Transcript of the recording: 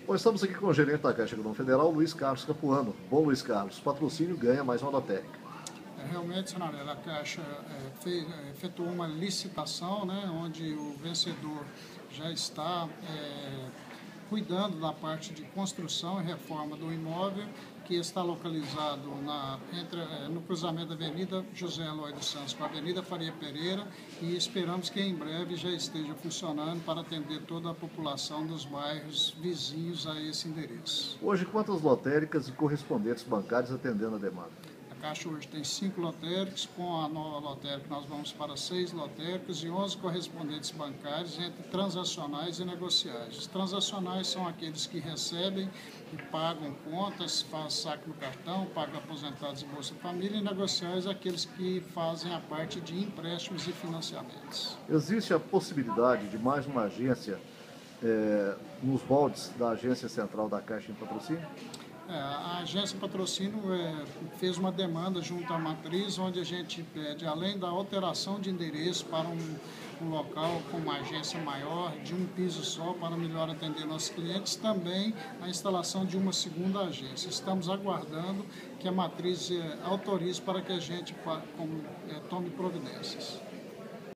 Bom, estamos aqui com o gerente da Caixa Econômica Federal, Luiz Carlos Capuano. Bom, Luiz Carlos, patrocínio ganha mais uma lotérica. Realmente, senador, a Caixa efetuou uma licitação, né, onde o vencedor já está cuidando da parte de construção e reforma do imóvel, que está localizado no cruzamento da Avenida José Eloy dos Santos com a Avenida Faria Pereira, e esperamos que em breve já esteja funcionando para atender toda a população dos bairros vizinhos a esse endereço. Hoje, quantas lotéricas e correspondentes bancários atendendo a demanda? A Caixa hoje tem 5 lotéricos, com a nova lotérica nós vamos para 6 lotéricos e 11 correspondentes bancários entre transacionais e negociais. Os transacionais são aqueles que recebem e pagam contas, fazem saque no cartão, pagam aposentados e Bolsa Família, e negociais aqueles que fazem a parte de empréstimos e financiamentos. Existe a possibilidade de mais uma agência nos moldes da Agência Central da Caixa em patrocínio? A agência patrocínio fez uma demanda junto à matriz, onde a gente pede, além da alteração de endereço para um local com uma agência maior, de um piso só, para melhor atender nossos clientes, também a instalação de uma segunda agência. Estamos aguardando que a matriz autorize para que a gente tome providências.